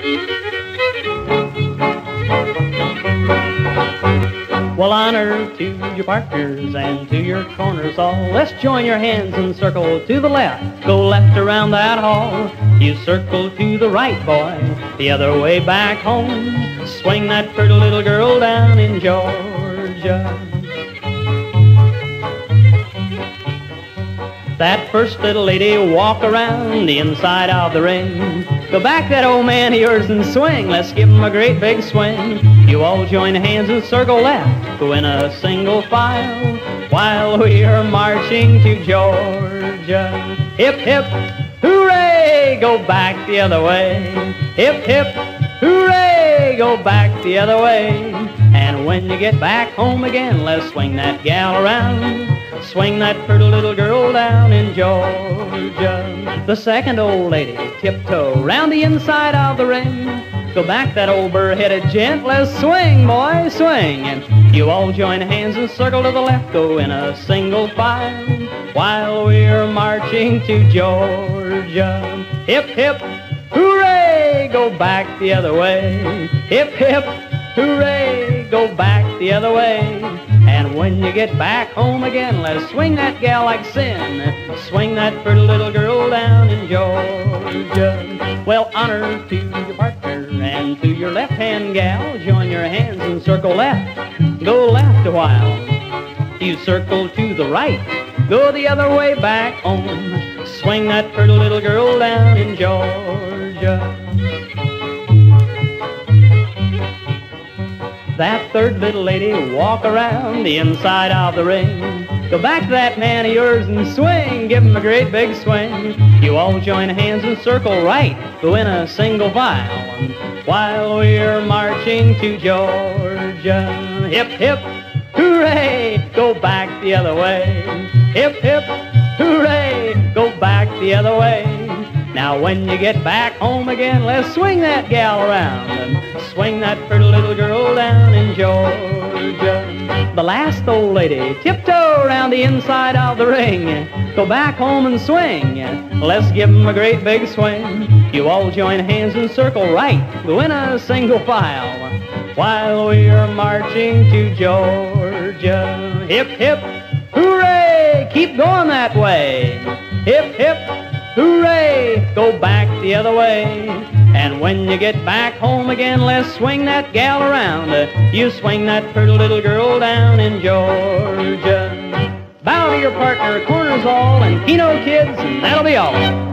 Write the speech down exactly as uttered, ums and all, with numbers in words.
Well, honor to your partners and to your corners all. Let's join your hands and circle to the left. Go left around that hall. You circle to the right, boy, the other way back home. Swing that pretty little girl down in Georgia. That first little lady, walk around the inside of the ring. Go back that old man of yours and swing. Let's give him a great big swing. You all join hands and circle left. Go in a single file while we are marching to Georgia. Hip, hip, hooray, go back the other way. Hip, hip, hooray, go back the other way. And when you get back home again, let's swing that gal around. Swing that pretty little girl down in Georgia. The second old lady, tiptoe round the inside of the ring. Go back that old burr-headed gent, let's swing, boy, swing. And you all join hands and circle to the left, go in a single file while we're marching to Georgia. Hip, hip, hooray, go back the other way. Hip, hip, hooray, go back the other way. And when you get back home again, let's swing that gal like sin. Swing that pretty little girl down in Georgia. Well, honor to your partner and to your left-hand gal. Join your hands and circle left. Go left a while. You circle to the right. Go the other way back home. Swing that pretty little girl down in Georgia. That third little lady, walk around the inside of the ring. Go back to that man of yours and swing. Give him a great big swing. You all join hands and circle right. Go in a single file while we're marching to Georgia. Hip, hip, hooray, go back the other way. Hip, hip, hooray, go back the other way. Now when you get back home again, let's swing that gal around and swing that pretty little girl down in Georgia. The last old lady, tiptoe around the inside of the ring. Go back home and swing. Let's give 'em a great big swing. You all join hands and circle right. Go in a single file while we are marching to Georgia. Hip, hip, hooray, keep going that way. Hip, hip, hooray, go back the other way. And when you get back home again, let's swing that gal around. You swing that pretty little girl down in Georgia. Bow to your partner, corners all, and Keno kids, and that'll be all.